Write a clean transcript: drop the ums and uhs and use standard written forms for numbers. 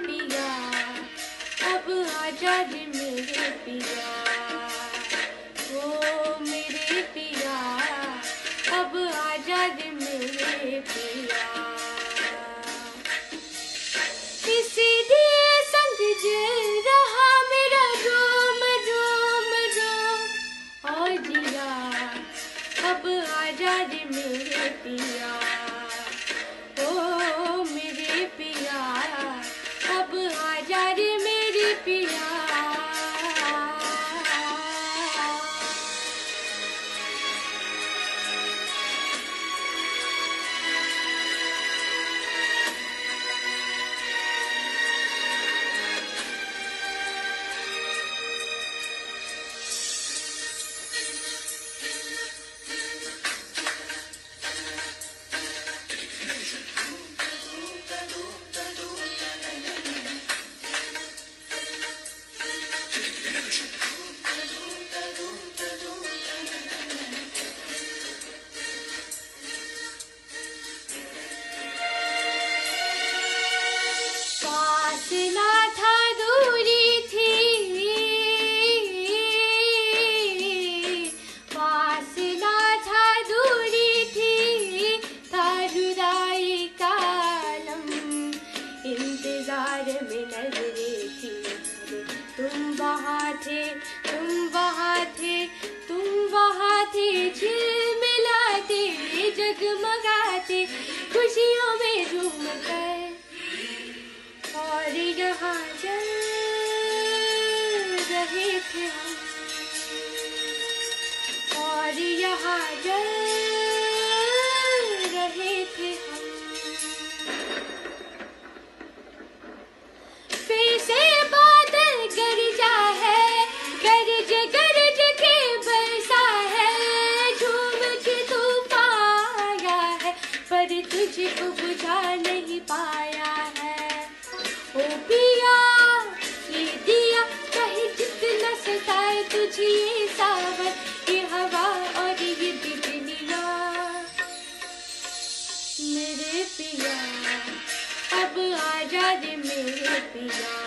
पिया, अब आजा रे मेरे पिया, ओ मेरे पिया, अब आजा रे मेरे पिया। इसीलिए संग जल रहा मेरा रोम रोम रोम, और जिया अब आजा रे मेरे पिया, ओ मेरे पिया, अब आजा रे मेरे पिया। फासला था, दूरी थी, फासला था, दूरी थी, था जुदाई का आलम, इंतजार में नजरें थी, तुम वहाँ थे, तुम वहाँ थे, तुम वहाँ थे, झिलमिलाते जगमगाते खुशियों में झूम कर, और यहाँ जल रहे थे हम, और यहाँ जल रहे थे हम। फिर से बादल गरजा है, गरज गरज के बरसा है, झूम के तूफान आया है, पर तुझको बुझा नहीं पाया है। ओ पिया ये दिया चाहे जितना सताए तुझे, ये सावन, ये हवा और ये बिजलियाँ, मेरे पिया अब आजा रे मेरे पिया।